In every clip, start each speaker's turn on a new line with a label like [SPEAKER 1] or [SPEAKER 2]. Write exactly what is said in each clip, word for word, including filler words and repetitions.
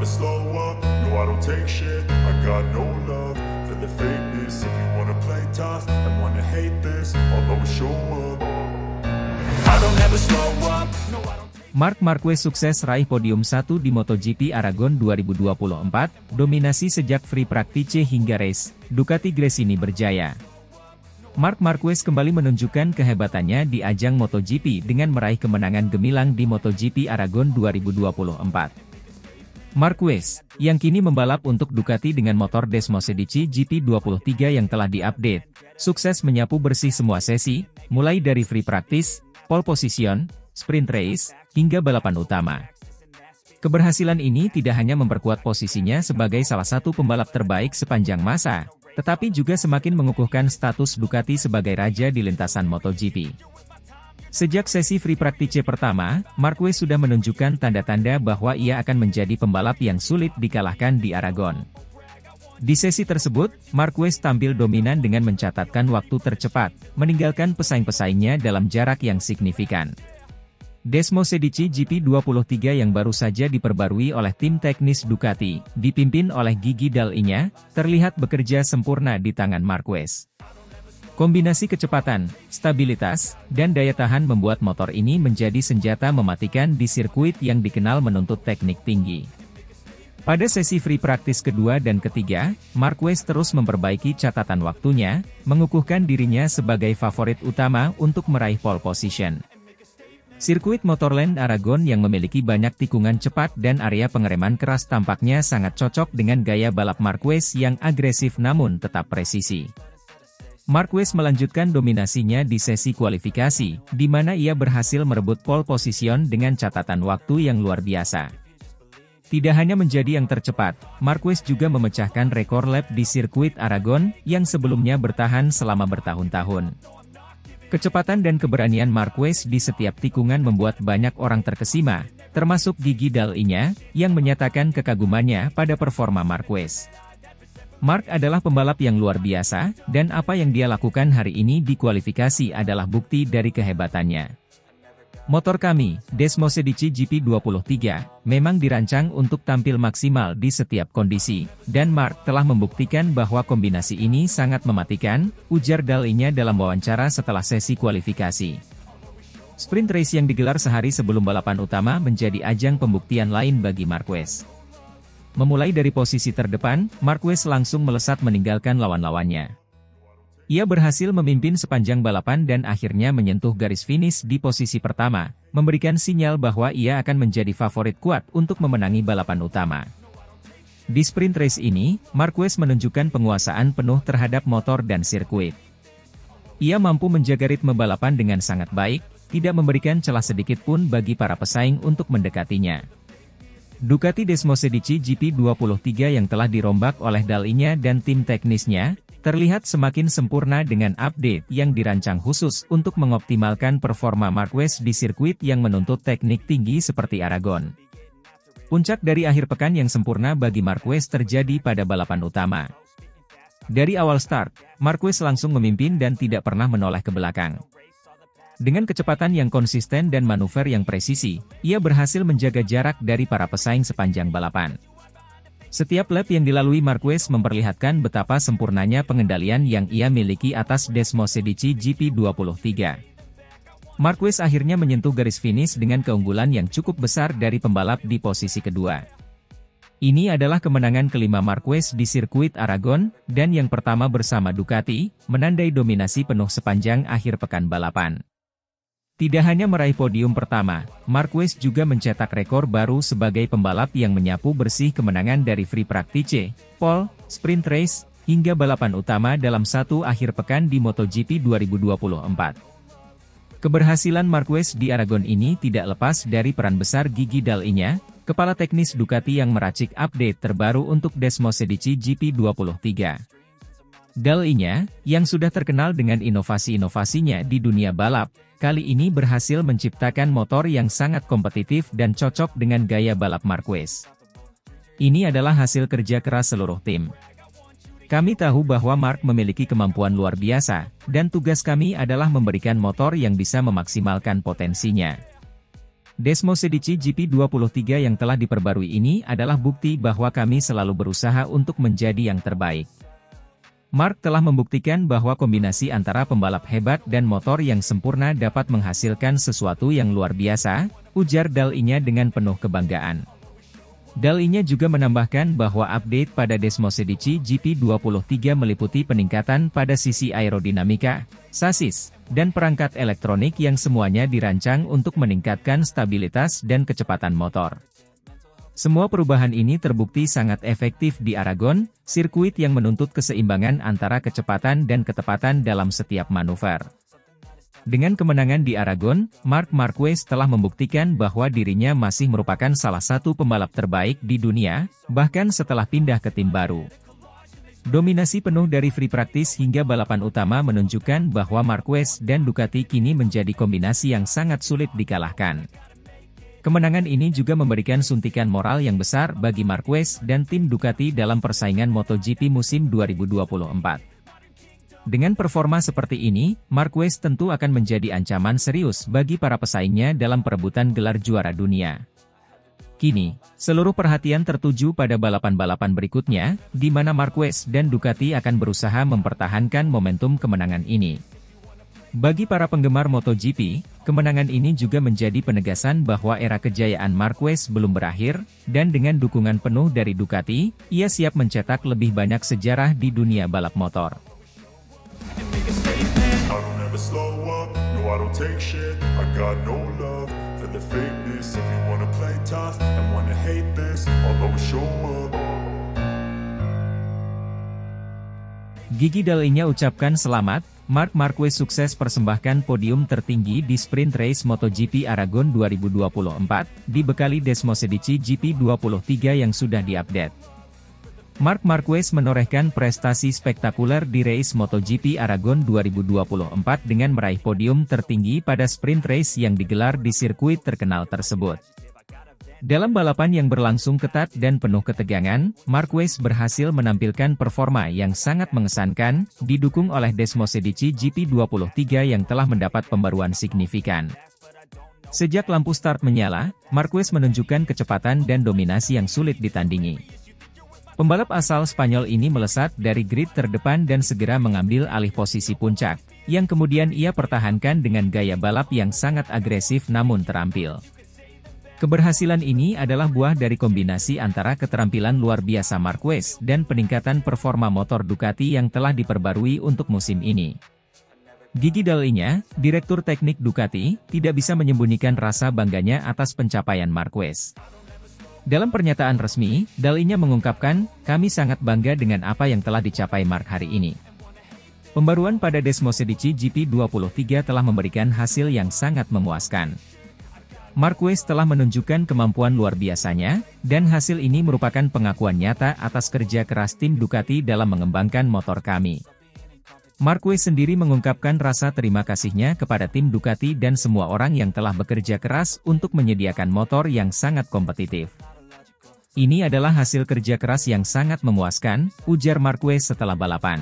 [SPEAKER 1] never slow up, no I don't take shit. I got no love for the fakeness. If you wanna play tough and wanna hate this, I'll always show up. I don't ever slow up, no I don't.
[SPEAKER 2] Marc Marquez sukses raih podium satu di MotoGP Aragon dua ribu dua puluh empat, dominasi sejak free practice hingga race, Ducati Gresini berjaya. Marc Marquez kembali menunjukkan kehebatannya di ajang MotoGP dengan meraih kemenangan gemilang di MotoGP Aragon dua ribu dua puluh empat. Marquez, yang kini membalap untuk Ducati dengan motor Desmosedici G P dua puluh tiga yang telah diupdate, sukses menyapu bersih semua sesi, mulai dari free practice, pole position, sprint race, hingga balapan utama. Keberhasilan ini tidak hanya memperkuat posisinya sebagai salah satu pembalap terbaik sepanjang masa, tetapi juga semakin mengukuhkan status Ducati sebagai raja di lintasan MotoGP. Sejak sesi free practice pertama, Marquez sudah menunjukkan tanda-tanda bahwa ia akan menjadi pembalap yang sulit dikalahkan di Aragon. Di sesi tersebut, Marquez tampil dominan dengan mencatatkan waktu tercepat, meninggalkan pesaing-pesaingnya dalam jarak yang signifikan. Desmosedici G P dua puluh tiga yang baru saja diperbarui oleh tim teknis Ducati, dipimpin oleh Gigi Dall'Igna, terlihat bekerja sempurna di tangan Marquez. Kombinasi kecepatan, stabilitas, dan daya tahan membuat motor ini menjadi senjata mematikan di sirkuit yang dikenal menuntut teknik tinggi. Pada sesi free practice kedua dan ketiga, Marquez terus memperbaiki catatan waktunya, mengukuhkan dirinya sebagai favorit utama untuk meraih pole position. Sirkuit Motorland Aragon yang memiliki banyak tikungan cepat dan area pengereman keras tampaknya sangat cocok dengan gaya balap Marquez yang agresif namun tetap presisi. Marquez melanjutkan dominasinya di sesi kualifikasi, di mana ia berhasil merebut pole position dengan catatan waktu yang luar biasa. Tidak hanya menjadi yang tercepat, Marquez juga memecahkan rekor lap di sirkuit Aragon, yang sebelumnya bertahan selama bertahun-tahun. Kecepatan dan keberanian Marquez di setiap tikungan membuat banyak orang terkesima, termasuk Gigi Dall'Igna, yang menyatakan kekagumannya pada performa Marquez. Marc adalah pembalap yang luar biasa, dan apa yang dia lakukan hari ini di kualifikasi adalah bukti dari kehebatannya. Motor kami, Desmosedici G P dua puluh tiga, memang dirancang untuk tampil maksimal di setiap kondisi, dan Marc telah membuktikan bahwa kombinasi ini sangat mematikan, ujar Dall'Igna dalam wawancara setelah sesi kualifikasi. Sprint race yang digelar sehari sebelum balapan utama menjadi ajang pembuktian lain bagi Marquez. Memulai dari posisi terdepan, Marquez langsung melesat meninggalkan lawan-lawannya. Ia berhasil memimpin sepanjang balapan dan akhirnya menyentuh garis finish di posisi pertama, memberikan sinyal bahwa ia akan menjadi favorit kuat untuk memenangi balapan utama. Di sprint race ini, Marquez menunjukkan penguasaan penuh terhadap motor dan sirkuit. Ia mampu menjaga ritme balapan dengan sangat baik, tidak memberikan celah sedikit pun bagi para pesaing untuk mendekatinya. Ducati Desmosedici G P dua puluh tiga yang telah dirombak oleh Dall'Igna dan tim teknisnya, terlihat semakin sempurna dengan update yang dirancang khusus untuk mengoptimalkan performa Marquez di sirkuit yang menuntut teknik tinggi seperti Aragon. Puncak dari akhir pekan yang sempurna bagi Marquez terjadi pada balapan utama. Dari awal start, Marquez langsung memimpin dan tidak pernah menoleh ke belakang. Dengan kecepatan yang konsisten dan manuver yang presisi, ia berhasil menjaga jarak dari para pesaing sepanjang balapan. Setiap lap yang dilalui Marquez memperlihatkan betapa sempurnanya pengendalian yang ia miliki atas Desmosedici G P dua puluh tiga. Marquez akhirnya menyentuh garis finish dengan keunggulan yang cukup besar dari pembalap di posisi kedua. Ini adalah kemenangan kelima Marquez di sirkuit Aragon, dan yang pertama bersama Ducati, menandai dominasi penuh sepanjang akhir pekan balapan. Tidak hanya meraih podium pertama, Marquez juga mencetak rekor baru sebagai pembalap yang menyapu bersih kemenangan dari free practice, pole, sprint race, hingga balapan utama dalam satu akhir pekan di MotoGP dua ribu dua puluh empat. Keberhasilan Marquez di Aragon ini tidak lepas dari peran besar Gigi Dall'Igna, kepala teknis Ducati yang meracik update terbaru untuk Desmosedici G P dua puluh tiga. Dall'Igna, yang sudah terkenal dengan inovasi-inovasinya di dunia balap, kali ini berhasil menciptakan motor yang sangat kompetitif dan cocok dengan gaya balap Marquez. Ini adalah hasil kerja keras seluruh tim. Kami tahu bahwa Marc memiliki kemampuan luar biasa, dan tugas kami adalah memberikan motor yang bisa memaksimalkan potensinya. Desmosedici G P dua puluh tiga yang telah diperbarui ini adalah bukti bahwa kami selalu berusaha untuk menjadi yang terbaik. Mark telah membuktikan bahwa kombinasi antara pembalap hebat dan motor yang sempurna dapat menghasilkan sesuatu yang luar biasa, ujar Dal-I-nya dengan penuh kebanggaan. Dal-I-nya juga menambahkan bahwa update pada Desmosedici G P dua puluh tiga meliputi peningkatan pada sisi aerodinamika, sasis, dan perangkat elektronik yang semuanya dirancang untuk meningkatkan stabilitas dan kecepatan motor. Semua perubahan ini terbukti sangat efektif di Aragon, sirkuit yang menuntut keseimbangan antara kecepatan dan ketepatan dalam setiap manuver. Dengan kemenangan di Aragon, Marc Marquez telah membuktikan bahwa dirinya masih merupakan salah satu pembalap terbaik di dunia, bahkan setelah pindah ke tim baru. Dominasi penuh dari free practice hingga balapan utama menunjukkan bahwa Marquez dan Ducati kini menjadi kombinasi yang sangat sulit dikalahkan. Kemenangan ini juga memberikan suntikan moral yang besar bagi Marquez dan tim Ducati dalam persaingan MotoGP musim dua ribu dua puluh empat. Dengan performa seperti ini, Marquez tentu akan menjadi ancaman serius bagi para pesaingnya dalam perebutan gelar juara dunia. Kini, seluruh perhatian tertuju pada balapan-balapan berikutnya, di mana Marquez dan Ducati akan berusaha mempertahankan momentum kemenangan ini. Bagi para penggemar MotoGP, kemenangan ini juga menjadi penegasan bahwa era kejayaan Marquez belum berakhir, dan dengan dukungan penuh dari Ducati, ia siap mencetak lebih banyak sejarah di dunia balap motor.
[SPEAKER 1] I don't ever slow up, no I don't take shit. I got no love for the fakeness. If you wanna play tough and wanna hate this, I'll always show up.
[SPEAKER 2] Gigi Dal-I-nya ucapkan selamat, Marc Marquez sukses persembahkan podium tertinggi di sprint race MotoGP Aragon dua ribu dua puluh empat, dibekali Desmosedici G P dua puluh tiga yang sudah diupdate. Marc Marquez menorehkan prestasi spektakuler di race MotoGP Aragon dua ribu dua puluh empat dengan meraih podium tertinggi pada sprint race yang digelar di sirkuit terkenal tersebut. Dalam balapan yang berlangsung ketat dan penuh ketegangan, Marquez berhasil menampilkan performa yang sangat mengesankan, didukung oleh Desmosedici G P dua puluh tiga yang telah mendapat pembaruan signifikan. Sejak lampu start menyala, Marquez menunjukkan kecepatan dan dominasi yang sulit ditandingi. Pembalap asal Spanyol ini melesat dari grid terdepan dan segera mengambil alih posisi puncak, yang kemudian ia pertahankan dengan gaya balap yang sangat agresif namun terampil. Keberhasilan ini adalah buah dari kombinasi antara keterampilan luar biasa Marquez dan peningkatan performa motor Ducati yang telah diperbarui untuk musim ini. Gigi Dal-I-nya, Direktur Teknik Ducati, tidak bisa menyembunyikan rasa bangganya atas pencapaian Marquez. Dalam pernyataan resmi, Dal-I-nya mengungkapkan, kami sangat bangga dengan apa yang telah dicapai Marc hari ini. Pembaruan pada Desmosedici G P dua puluh tiga telah memberikan hasil yang sangat memuaskan. Marquez telah menunjukkan kemampuan luar biasanya, dan hasil ini merupakan pengakuan nyata atas kerja keras tim Ducati dalam mengembangkan motor kami. Marquez sendiri mengungkapkan rasa terima kasihnya kepada tim Ducati dan semua orang yang telah bekerja keras untuk menyediakan motor yang sangat kompetitif. Ini adalah hasil kerja keras yang sangat memuaskan, ujar Marquez setelah balapan.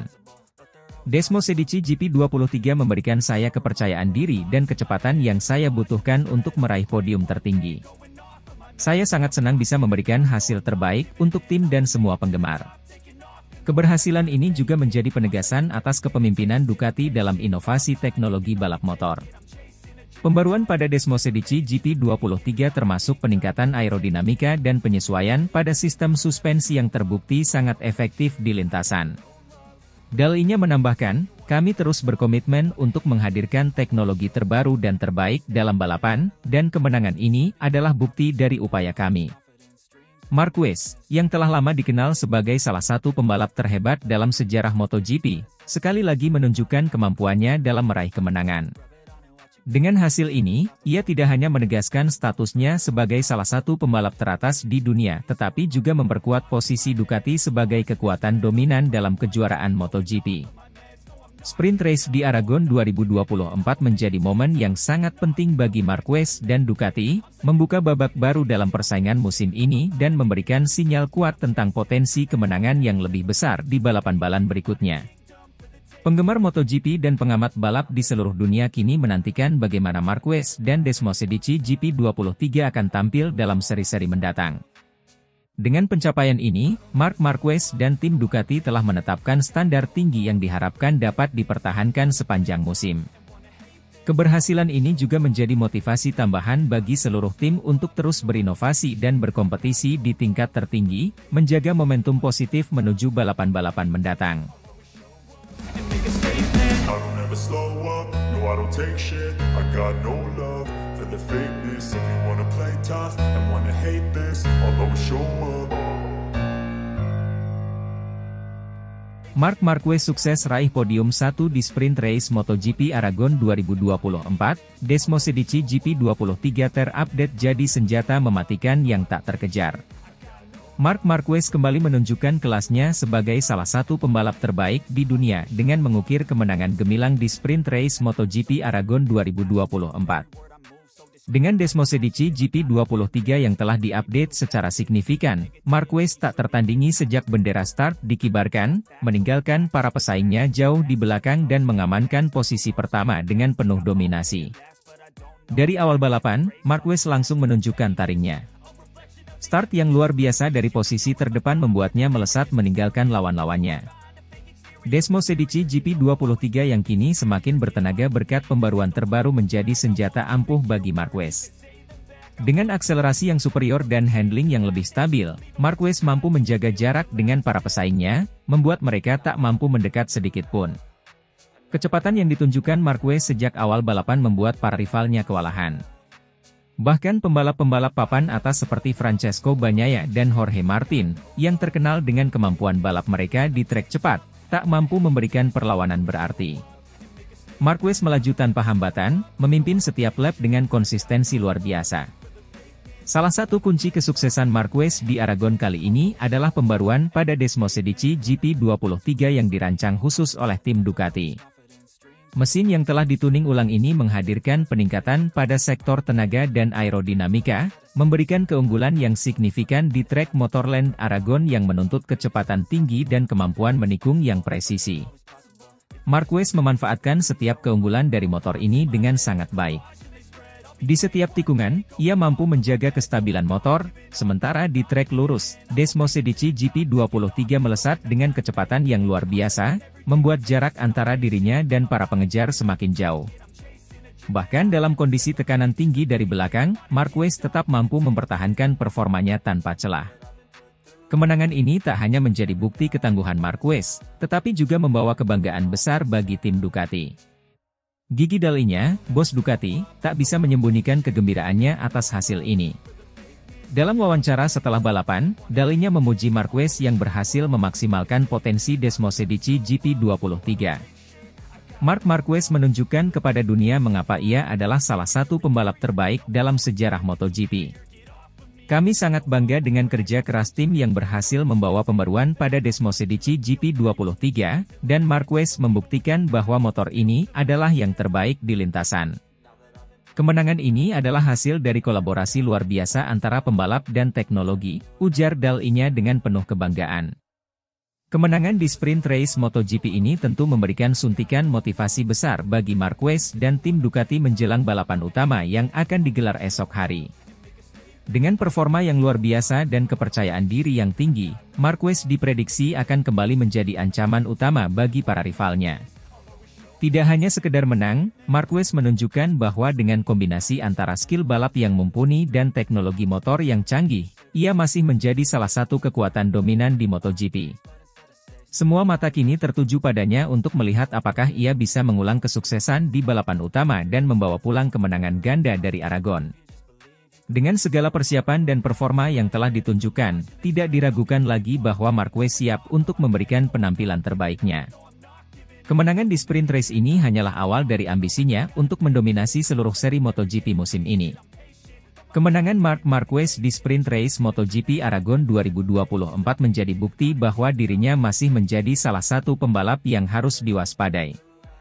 [SPEAKER 2] Desmosedici G P dua puluh tiga memberikan saya kepercayaan diri dan kecepatan yang saya butuhkan untuk meraih podium tertinggi. Saya sangat senang bisa memberikan hasil terbaik untuk tim dan semua penggemar. Keberhasilan ini juga menjadi penegasan atas kepemimpinan Ducati dalam inovasi teknologi balap motor. Pembaruan pada Desmosedici G P dua puluh tiga termasuk peningkatan aerodinamika dan penyesuaian pada sistem suspensi yang terbukti sangat efektif di lintasan. Dal-I-nya menambahkan, kami terus berkomitmen untuk menghadirkan teknologi terbaru dan terbaik dalam balapan, dan kemenangan ini adalah bukti dari upaya kami. Marquez, yang telah lama dikenal sebagai salah satu pembalap terhebat dalam sejarah MotoGP, sekali lagi menunjukkan kemampuannya dalam meraih kemenangan. Dengan hasil ini, ia tidak hanya menegaskan statusnya sebagai salah satu pembalap teratas di dunia, tetapi juga memperkuat posisi Ducati sebagai kekuatan dominan dalam kejuaraan MotoGP. Sprint race di Aragon dua ribu dua puluh empat menjadi momen yang sangat penting bagi Marquez dan Ducati, membuka babak baru dalam persaingan musim ini dan memberikan sinyal kuat tentang potensi kemenangan yang lebih besar di balapan-balapan berikutnya. Penggemar MotoGP dan pengamat balap di seluruh dunia kini menantikan bagaimana Marquez dan Desmosedici G P dua puluh tiga akan tampil dalam seri-seri mendatang. Dengan pencapaian ini, Marc Marquez dan tim Ducati telah menetapkan standar tinggi yang diharapkan dapat dipertahankan sepanjang musim. Keberhasilan ini juga menjadi motivasi tambahan bagi seluruh tim untuk terus berinovasi dan berkompetisi di tingkat tertinggi, menjaga momentum positif menuju balapan-balapan mendatang.
[SPEAKER 1] I don't ever slow up, no I don't take shit. I got no love for the fakeness. If you wanna play tough and wanna hate this, I'll always show up.
[SPEAKER 2] Marc Marquez sukses raih podium satu di sprint race MotoGP Aragon dua ribu dua puluh empat, Desmosedici G P dua puluh tiga terupdate jadi senjata mematikan yang tak terkejar. Marc Marquez kembali menunjukkan kelasnya sebagai salah satu pembalap terbaik di dunia dengan mengukir kemenangan gemilang di sprint race MotoGP Aragon dua ribu dua puluh empat. Dengan Desmosedici G P dua puluh tiga yang telah diupdate secara signifikan, Marquez tak tertandingi sejak bendera start dikibarkan, meninggalkan para pesaingnya jauh di belakang dan mengamankan posisi pertama dengan penuh dominasi. Dari awal balapan, Marquez langsung menunjukkan taringnya. Start yang luar biasa dari posisi terdepan membuatnya melesat meninggalkan lawan-lawannya. Desmosedici G P dua puluh tiga yang kini semakin bertenaga berkat pembaruan terbaru menjadi senjata ampuh bagi Marquez. Dengan akselerasi yang superior dan handling yang lebih stabil, Marquez mampu menjaga jarak dengan para pesaingnya, membuat mereka tak mampu mendekat sedikit pun. Kecepatan yang ditunjukkan Marquez sejak awal balapan membuat para rivalnya kewalahan. Bahkan pembalap-pembalap papan atas seperti Francesco Bagnaia dan Jorge Martin, yang terkenal dengan kemampuan balap mereka di trek cepat, tak mampu memberikan perlawanan berarti. Marquez melaju tanpa hambatan, memimpin setiap lap dengan konsistensi luar biasa. Salah satu kunci kesuksesan Marquez di Aragon kali ini adalah pembaruan pada Desmosedici G P dua puluh tiga yang dirancang khusus oleh tim Ducati. Mesin yang telah dituning ulang ini menghadirkan peningkatan pada sektor tenaga dan aerodinamika, memberikan keunggulan yang signifikan di trek Motorland Aragon yang menuntut kecepatan tinggi dan kemampuan menikung yang presisi. Marquez memanfaatkan setiap keunggulan dari motor ini dengan sangat baik. Di setiap tikungan, ia mampu menjaga kestabilan motor, sementara di trek lurus, Desmosedici G P dua puluh tiga melesat dengan kecepatan yang luar biasa, membuat jarak antara dirinya dan para pengejar semakin jauh. Bahkan dalam kondisi tekanan tinggi dari belakang, Marquez tetap mampu mempertahankan performanya tanpa celah. Kemenangan ini tak hanya menjadi bukti ketangguhan Marquez, tetapi juga membawa kebanggaan besar bagi tim Ducati. Gigi Dall'Igna, bos Ducati, tak bisa menyembunyikan kegembiraannya atas hasil ini. Dalam wawancara setelah balapan, Dall'Igna memuji Marquez yang berhasil memaksimalkan potensi Desmosedici G P dua puluh tiga. Marc Marquez menunjukkan kepada dunia mengapa ia adalah salah satu pembalap terbaik dalam sejarah MotoGP. Kami sangat bangga dengan kerja keras tim yang berhasil membawa pembaruan pada Desmosedici G P dua puluh tiga, dan Marquez membuktikan bahwa motor ini adalah yang terbaik di lintasan. Kemenangan ini adalah hasil dari kolaborasi luar biasa antara pembalap dan teknologi, ujar Dall'Igna dengan penuh kebanggaan. Kemenangan di sprint race MotoGP ini tentu memberikan suntikan motivasi besar bagi Marquez dan tim Ducati menjelang balapan utama yang akan digelar esok hari. Dengan performa yang luar biasa dan kepercayaan diri yang tinggi, Marquez diprediksi akan kembali menjadi ancaman utama bagi para rivalnya. Tidak hanya sekedar menang, Marquez menunjukkan bahwa dengan kombinasi antara skill balap yang mumpuni dan teknologi motor yang canggih, ia masih menjadi salah satu kekuatan dominan di MotoGP. Semua mata kini tertuju padanya untuk melihat apakah ia bisa mengulang kesuksesan di balapan utama dan membawa pulang kemenangan ganda dari Aragon. Dengan segala persiapan dan performa yang telah ditunjukkan, tidak diragukan lagi bahwa Marquez siap untuk memberikan penampilan terbaiknya. Kemenangan di sprint race ini hanyalah awal dari ambisinya untuk mendominasi seluruh seri MotoGP musim ini. Kemenangan Marc Marquez di sprint race MotoGP Aragon dua ribu dua puluh empat menjadi bukti bahwa dirinya masih menjadi salah satu pembalap yang harus diwaspadai.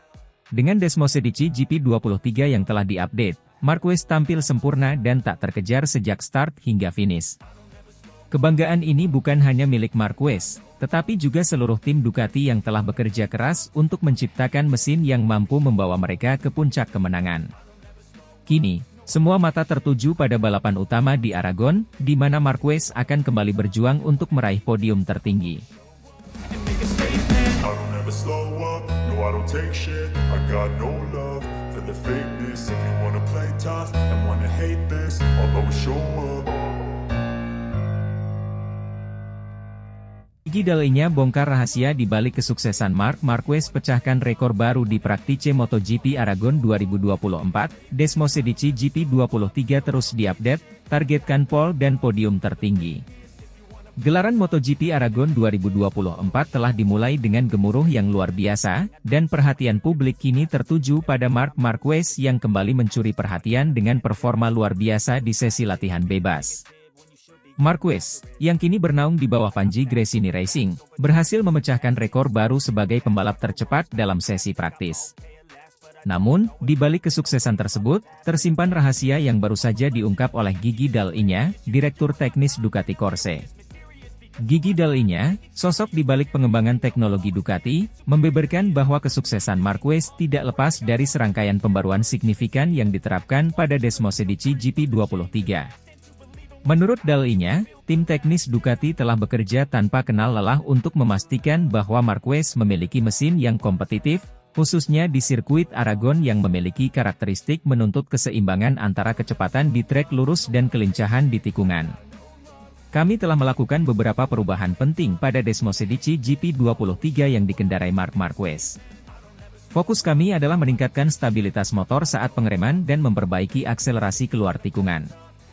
[SPEAKER 2] Dengan Desmosedici G P dua puluh tiga yang telah diupdate, Marquez tampil sempurna dan tak terkejar sejak start hingga finish. Kebanggaan ini bukan hanya milik Marquez, tetapi juga seluruh tim Ducati yang telah bekerja keras untuk menciptakan mesin yang mampu membawa mereka ke puncak kemenangan. Kini, semua mata tertuju pada balapan utama di Aragon, di mana Marquez akan kembali berjuang untuk meraih podium tertinggi. Gigi Dall'Igna bongkar rahasia di balik kesuksesan Marc Marquez, pecahkan rekor baru di Praktice MotoGP Aragon dua ribu dua puluh empat, Desmosedici G P dua puluh tiga terus diupdate, targetkan pole dan podium tertinggi. Gelaran MotoGP Aragon dua ribu dua puluh empat telah dimulai dengan gemuruh yang luar biasa, dan perhatian publik kini tertuju pada Marc Marquez yang kembali mencuri perhatian dengan performa luar biasa di sesi latihan bebas. Marquez, yang kini bernaung di bawah panji Gresini Racing, berhasil memecahkan rekor baru sebagai pembalap tercepat dalam sesi praktis. Namun, di balik kesuksesan tersebut, tersimpan rahasia yang baru saja diungkap oleh Gigi Dall'Igna, Direktur Teknis Ducati Corse. Gigi Dall'Igna, sosok di balik pengembangan teknologi Ducati, membeberkan bahwa kesuksesan Marquez tidak lepas dari serangkaian pembaruan signifikan yang diterapkan pada Desmosedici G P dua puluh tiga. Menurut Dall'Igna, tim teknis Ducati telah bekerja tanpa kenal lelah untuk memastikan bahwa Marquez memiliki mesin yang kompetitif, khususnya di sirkuit Aragon yang memiliki karakteristik menuntut keseimbangan antara kecepatan di trek lurus dan kelincahan di tikungan. Kami telah melakukan beberapa perubahan penting pada Desmosedici G P dua puluh tiga yang dikendarai Marc Marquez. Fokus kami adalah meningkatkan stabilitas motor saat pengereman dan memperbaiki akselerasi keluar tikungan.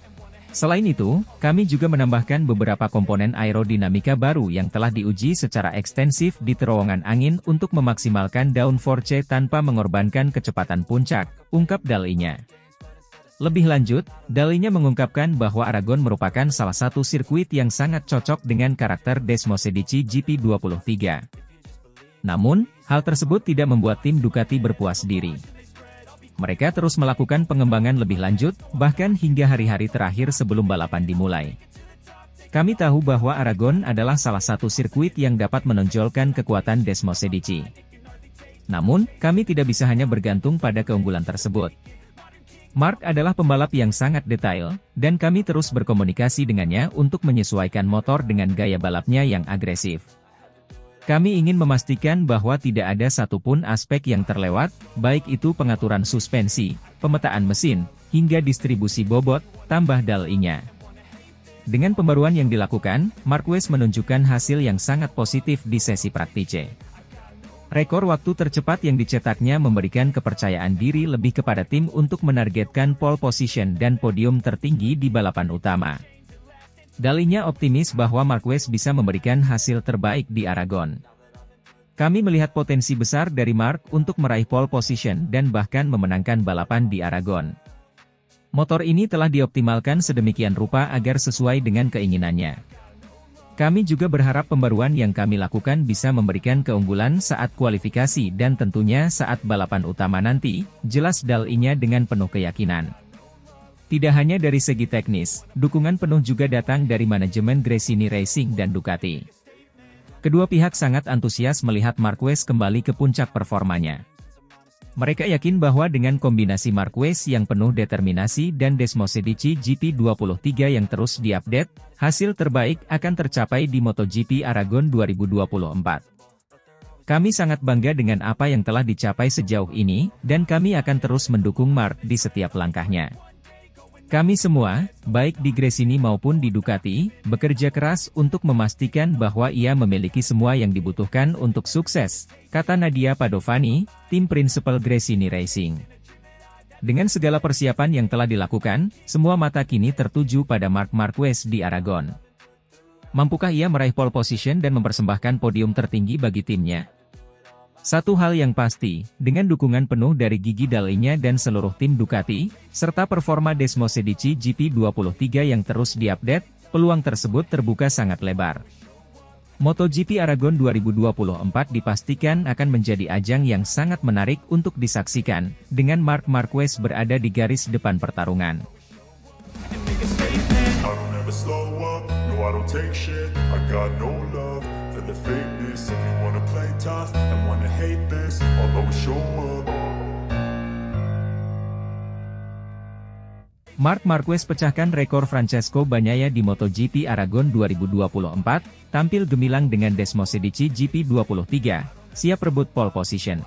[SPEAKER 2] Selain itu, kami juga menambahkan beberapa komponen aerodinamika baru yang telah diuji secara ekstensif di terowongan angin untuk memaksimalkan downforce tanpa mengorbankan kecepatan puncak, ungkap Dall'Igna. Lebih lanjut, Dall'Igna mengungkapkan bahwa Aragon merupakan salah satu sirkuit yang sangat cocok dengan karakter Desmosedici G P dua puluh tiga. Namun, hal tersebut tidak membuat tim Ducati berpuas diri. Mereka terus melakukan pengembangan lebih lanjut, bahkan hingga hari-hari terakhir sebelum balapan dimulai. Kami tahu bahwa Aragon adalah salah satu sirkuit yang dapat menonjolkan kekuatan Desmosedici. Namun, kami tidak bisa hanya bergantung pada keunggulan tersebut. Marc adalah pembalap yang sangat detail, dan kami terus berkomunikasi dengannya untuk menyesuaikan motor dengan gaya balapnya yang agresif. Kami ingin memastikan bahwa tidak ada satupun aspek yang terlewat, baik itu pengaturan suspensi, pemetaan mesin, hingga distribusi bobot, tambah Dall'Igna. Dengan pembaruan yang dilakukan, Marquez menunjukkan hasil yang sangat positif di sesi Praktice. Rekor waktu tercepat yang dicetaknya memberikan kepercayaan diri lebih kepada tim untuk menargetkan pole position dan podium tertinggi di balapan utama. Dall'Igna optimis bahwa Marquez bisa memberikan hasil terbaik di Aragon. Kami melihat potensi besar dari Marc untuk meraih pole position dan bahkan memenangkan balapan di Aragon. Motor ini telah dioptimalkan sedemikian rupa agar sesuai dengan keinginannya. Kami juga berharap pembaruan yang kami lakukan bisa memberikan keunggulan saat kualifikasi dan tentunya saat balapan utama nanti, jelas Dall'Igna dengan penuh keyakinan. Tidak hanya dari segi teknis, dukungan penuh juga datang dari manajemen Gresini Racing dan Ducati. Kedua pihak sangat antusias melihat Marquez kembali ke puncak performanya. Mereka yakin bahwa dengan kombinasi Marquez yang penuh determinasi dan Desmosedici G P dua puluh tiga yang terus diupdate, hasil terbaik akan tercapai di MotoGP Aragon dua ribu dua puluh empat. Kami sangat bangga dengan apa yang telah dicapai sejauh ini, dan kami akan terus mendukung Marc di setiap langkahnya. Kami semua, baik di Gresini maupun di Ducati, bekerja keras untuk memastikan bahwa ia memiliki semua yang dibutuhkan untuk sukses, kata Nadia Padovani, tim prinsipal Gresini Racing. Dengan segala persiapan yang telah dilakukan, semua mata kini tertuju pada Marc Marquez di Aragon. Mampukah ia meraih pole position dan mempersembahkan podium tertinggi bagi timnya? Satu hal yang pasti, dengan dukungan penuh dari Gigi Dall'Igna dan seluruh tim Ducati, serta performa Desmosedici G P dua puluh tiga yang terus diupdate, peluang tersebut terbuka sangat lebar. MotoGP Aragon dua ribu dua puluh empat dipastikan akan menjadi ajang yang sangat menarik untuk disaksikan, dengan Marc Marquez berada di garis depan pertarungan.
[SPEAKER 1] don't take shit. I got no love for the fakeness. If you wanna play tough and wanna hate this, I'll always show up.
[SPEAKER 2] Marc Marquez pecahkan rekor Francesco Bagnaia di MotoGP Aragon dua ribu dua puluh empat, tampil gemilang dengan Desmosedici G P dua puluh tiga, siap rebut pole position.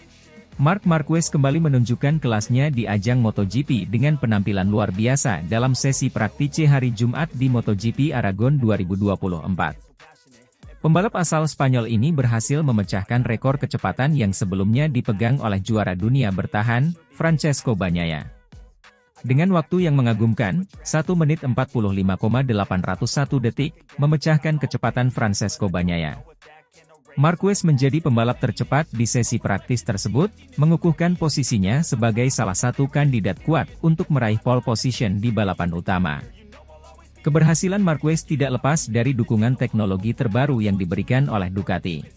[SPEAKER 2] Marc Marquez kembali menunjukkan kelasnya di ajang MotoGP dengan penampilan luar biasa dalam sesi praktice hari Jumat di MotoGP Aragon dua ribu dua puluh empat. Pembalap asal Spanyol ini berhasil memecahkan rekor kecepatan yang sebelumnya dipegang oleh juara dunia bertahan, Francesco Bagnaia. Dengan waktu yang mengagumkan, satu menit empat puluh lima koma delapan nol satu detik, memecahkan kecepatan Francesco Bagnaia. Marquez menjadi pembalap tercepat di sesi praktis tersebut, mengukuhkan posisinya sebagai salah satu kandidat kuat untuk meraih pole position di balapan utama. Keberhasilan Marquez tidak lepas dari dukungan teknologi terbaru yang diberikan oleh Ducati.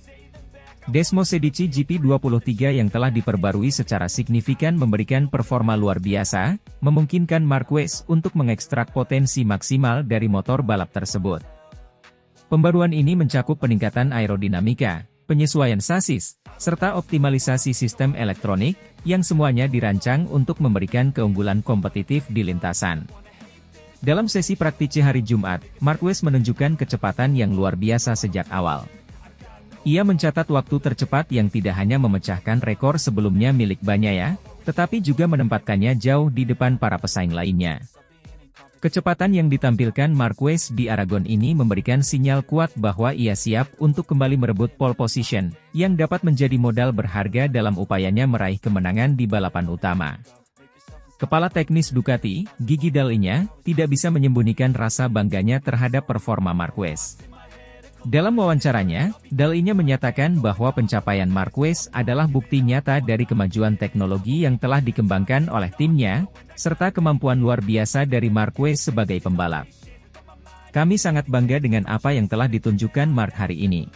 [SPEAKER 2] Desmosedici G P dua puluh tiga yang telah diperbarui secara signifikan memberikan performa luar biasa, memungkinkan Marquez untuk mengekstrak potensi maksimal dari motor balap tersebut. Pembaruan ini mencakup peningkatan aerodinamika, penyesuaian sasis, serta optimalisasi sistem elektronik, yang semuanya dirancang untuk memberikan keunggulan kompetitif di lintasan. Dalam sesi praktice hari Jumat, Marquez menunjukkan kecepatan yang luar biasa sejak awal. Ia mencatat waktu tercepat yang tidak hanya memecahkan rekor sebelumnya milik Bagnaia, tetapi juga menempatkannya jauh di depan para pesaing lainnya. Kecepatan yang ditampilkan Marquez di Aragon ini memberikan sinyal kuat bahwa ia siap untuk kembali merebut pole position, yang dapat menjadi modal berharga dalam upayanya meraih kemenangan di balapan utama. Kepala teknis Ducati, Gigi Dall'Igna, tidak bisa menyembunyikan rasa bangganya terhadap performa Marquez. Dalam wawancaranya, Dall'Igna menyatakan bahwa pencapaian Marquez adalah bukti nyata dari kemajuan teknologi yang telah dikembangkan oleh timnya, serta kemampuan luar biasa dari Marquez sebagai pembalap. Kami sangat bangga dengan apa yang telah ditunjukkan Marc hari ini.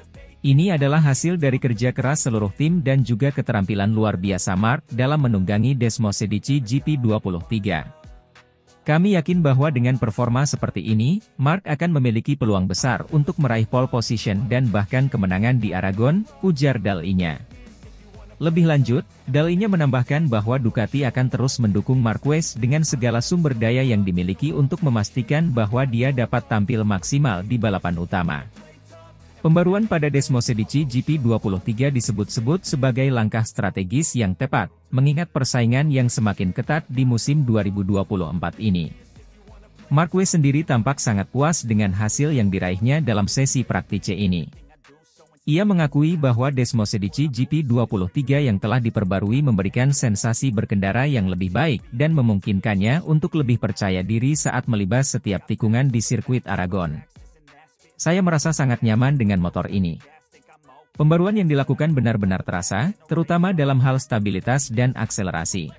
[SPEAKER 2] Ini adalah hasil dari kerja keras seluruh tim dan juga keterampilan luar biasa Marc dalam menunggangi Desmosedici G P dua puluh tiga. Kami yakin bahwa dengan performa seperti ini, Marc akan memiliki peluang besar untuk meraih pole position dan bahkan kemenangan di Aragon, ujar Dall'Igna. Lebih lanjut, Dall'Igna menambahkan bahwa Ducati akan terus mendukung Marquez dengan segala sumber daya yang dimiliki untuk memastikan bahwa dia dapat tampil maksimal di balapan utama. Pembaruan pada Desmosedici G P dua puluh tiga disebut-sebut sebagai langkah strategis yang tepat, mengingat persaingan yang semakin ketat di musim dua ribu dua puluh empat ini. Marquez sendiri tampak sangat puas dengan hasil yang diraihnya dalam sesi praktice ini. Ia mengakui bahwa Desmosedici G P dua puluh tiga yang telah diperbarui memberikan sensasi berkendara yang lebih baik dan memungkinkannya untuk lebih percaya diri saat melibas setiap tikungan di sirkuit Aragon. Saya merasa sangat nyaman dengan motor ini. Pembaruan yang dilakukan benar-benar terasa, terutama dalam hal stabilitas dan akselerasi.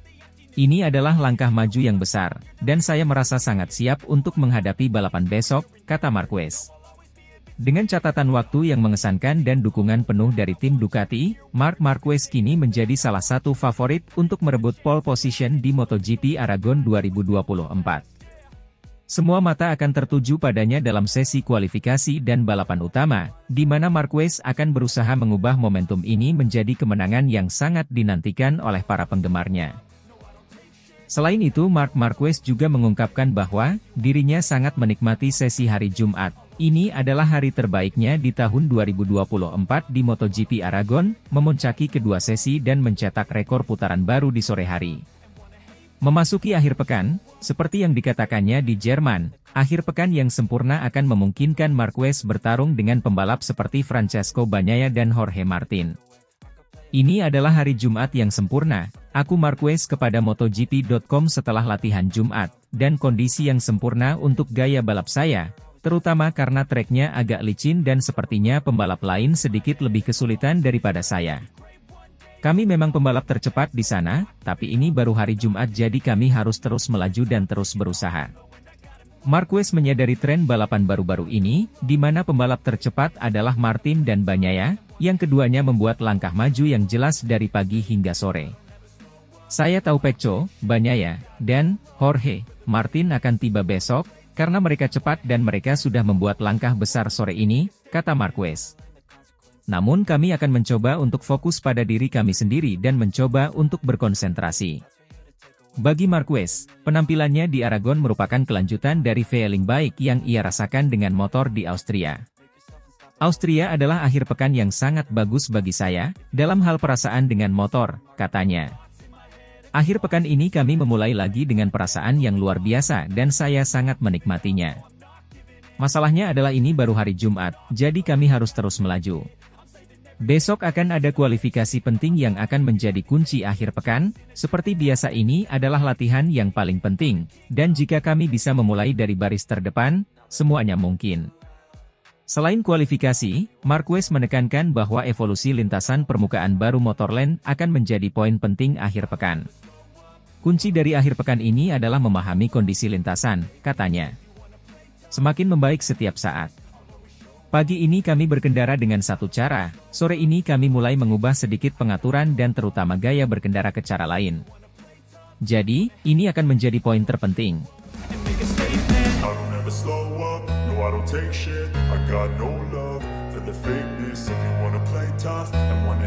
[SPEAKER 2] Ini adalah langkah maju yang besar, dan saya merasa sangat siap untuk menghadapi balapan besok, kata Marquez. Dengan catatan waktu yang mengesankan dan dukungan penuh dari tim Ducati, Marc Marquez kini menjadi salah satu favorit untuk merebut pole position di MotoGP Aragon dua ribu dua puluh empat. Semua mata akan tertuju padanya dalam sesi kualifikasi dan balapan utama, di mana Marquez akan berusaha mengubah momentum ini menjadi kemenangan yang sangat dinantikan oleh para penggemarnya. Selain itu, Marc Marquez juga mengungkapkan bahwa dirinya sangat menikmati sesi hari Jumat. Ini adalah hari terbaiknya di tahun dua ribu dua puluh empat di MotoGP Aragon, memuncaki kedua sesi dan mencetak rekor putaran baru di sore hari. Memasuki akhir pekan, seperti yang dikatakannya di Jerman, akhir pekan yang sempurna akan memungkinkan Marquez bertarung dengan pembalap seperti Francesco Bagnaia dan Jorge Martin. Ini adalah hari Jumat yang sempurna, aku Marquez kepada MotoGP dot com setelah latihan Jumat, dan kondisi yang sempurna untuk gaya balap saya, terutama karena treknya agak licin dan sepertinya pembalap lain sedikit lebih kesulitan daripada saya. Kami memang pembalap tercepat di sana, tapi ini baru hari Jumat jadi kami harus terus melaju dan terus berusaha. Marquez menyadari tren balapan baru-baru ini, di mana pembalap tercepat adalah Martin dan Bagnaia, yang keduanya membuat langkah maju yang jelas dari pagi hingga sore. Saya tahu Pecco, Bagnaia, dan Jorge Martin akan tiba besok, karena mereka cepat dan mereka sudah membuat langkah besar sore ini, kata Marquez. Namun kami akan mencoba untuk fokus pada diri kami sendiri dan mencoba untuk berkonsentrasi. Bagi Marquez, penampilannya di Aragon merupakan kelanjutan dari feeling baik yang ia rasakan dengan motor di Austria. Austria adalah akhir pekan yang sangat bagus bagi saya, dalam hal perasaan dengan motor, katanya. Akhir pekan ini kami memulai lagi dengan perasaan yang luar biasa dan saya sangat menikmatinya. Masalahnya adalah ini baru hari Jumat, jadi kami harus terus melaju. Besok akan ada kualifikasi penting yang akan menjadi kunci akhir pekan, seperti biasa ini adalah latihan yang paling penting, dan jika kami bisa memulai dari baris terdepan, semuanya mungkin. Selain kualifikasi, Marquez menekankan bahwa evolusi lintasan permukaan baru Motorland akan menjadi poin penting akhir pekan. Kunci dari akhir pekan ini adalah memahami kondisi lintasan, katanya. Semakin membaik setiap saat. Pagi ini kami berkendara dengan satu cara, sore ini kami mulai mengubah sedikit pengaturan dan terutama gaya berkendara ke cara lain. Jadi, ini akan menjadi poin terpenting.
[SPEAKER 1] I don't take shit, I got no love for the fakeness. If you wanna play tough and wanna